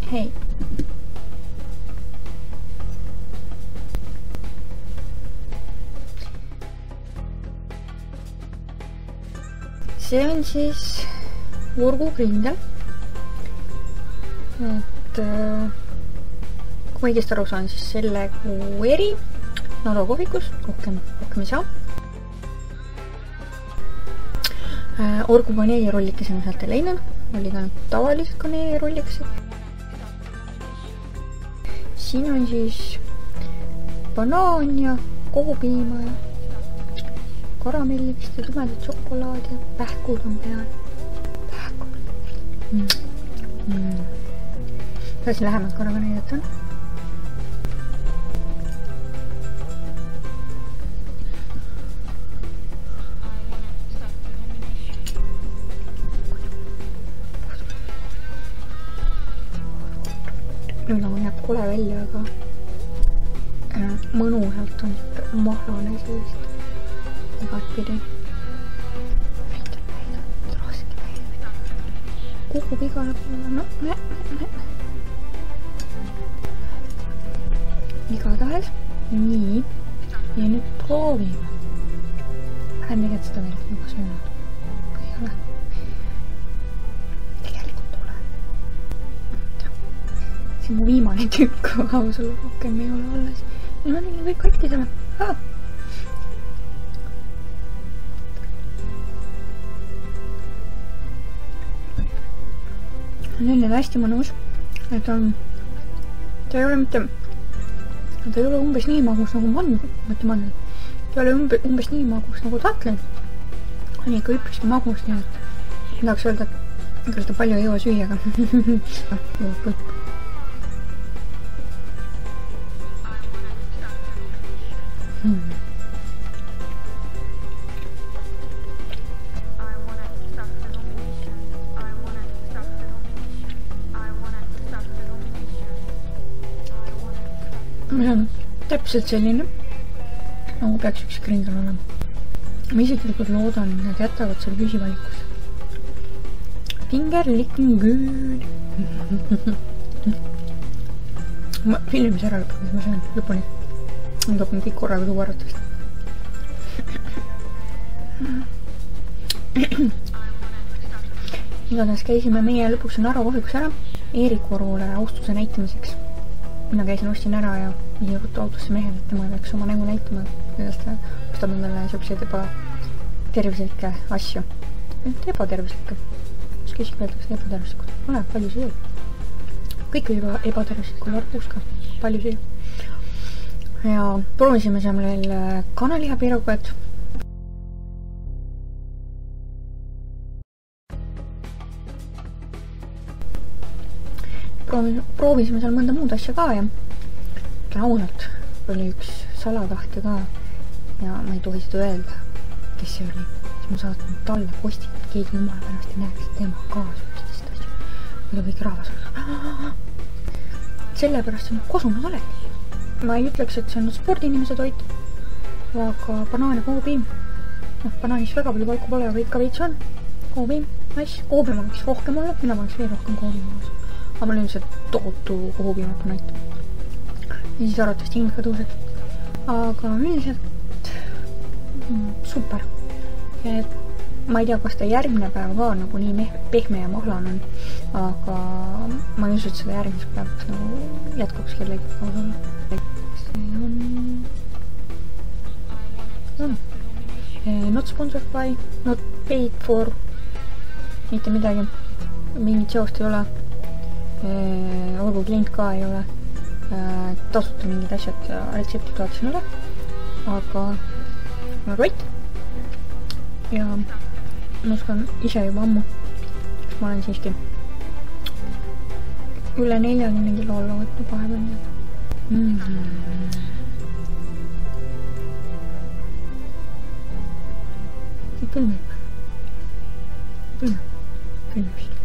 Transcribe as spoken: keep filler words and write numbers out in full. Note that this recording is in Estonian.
hei. See on siis Võrgu-Grindel. Et kui ma õigesti aru saan, siis selle kuu eri Narva kohvikus, rohkem, rohkem ei saa. Orgu kaneelirollikesi ma sealt ei leidnud, oli ka tavalised kaneelirollikesed. Siin on siis banaan ja kohupiima ja karamelli vist ja tumedat šokolaadi ja pähkud on peal. Pähkud. Mm. Mm. Kuidas lähemalt korraga näidata on? Nüüd nagu näeb kole välja, aga mõnu sealt on mahlane sellist igatpidi. Näitab, näitab, raske näitab. Kukub igale poole, no, ne, ne. Igatahes. Nii. Ja nüüd proovime. Lähen tegelikult seda veel juba söönud. Kui ei ole. Tegelikult ole. See on mu viimane tükk, aga sulle rohkem ei ole alles. No nii kõik katki selle. Ah. Neil on hästi mõnus, et on, ta ei ole mitte, ta ei ole umbes nii magus nagu mandl, mõtle mandl, ta ei ole umbe, umbes nii magus nagu tatlin. On ikka üpriski magus, nii et tahaks öelda, et ega seda palju ei jõua süüa, aga hmm. See on täpselt selline, nagu peaks üks Grindel olema. Ma isiklikult loodan, et nad jätavad selle püsivalikusse. Fingerlicking good. Ma filmis ära lõpuni, ma söön lõpuni. Ma topin kõik korraga tuua arvatavasti. Igatahes käisime meie lõpuks Narva kohvikus ära Eerik Varule austuse näitamiseks. Mina käisin ostin ära ja viia võttu autosse mehel, et tema peaks oma nägu näitama, kuidas ta ostab endale siukseid eba tervislikke asju. Ebatervislikke. Mis käsik öeldakse ebatervislikud? Ole, palju süüa. Kõik juba ebatervislikul arvus ka. Palju süüa. Ja proovisime seal veel kanalihapiiraguet. Proovisime seal mõnda muud asja ka ja raunalt oli üks salatahtja ka ja ma ei tohi seda öelda, kes see oli. Siis ma saatnud talle postit, et keegi jumala pärast ei näeks, et tema ka süüstist asju. Mida kõik rahvas on. Sellepärast on kosunud alati. Ma ei ütleks, et see on spordiinimese toit, aga banaan ja kohupiim. No, banaanis väga palju palku pole, aga ikka veits on. Kohupiim, nice. Kohupiim on võiks rohkem olla, mina võiks veel rohkem kohupiim olla. Aga mul on lihtsalt tohutu kohupiimat näitab. Ja siis arvatavasti hind ka tõuseb. Aga üldiselt mm, super. Et ma ei tea, kas ta järgmine päev ka nagu nii pehme ja mahlan on, aga ma ei usu, et seda järgmiseks päevaks nagu jätkuks kellegi kaasa olla. See on... on. Not sponsored by, not paid for, mitte midagi. Mingit seost ei ole. Orgu klient ka ei ole. Tasuta mingid asjad retsepti toetasin ole. Aga ma rott. Ja ma oskan ise juba ammu. Ma olen siiski üle neljakümne kilo alla võtnud vahepeal. Mm-hmm. Külmib. Külmib. Külmib.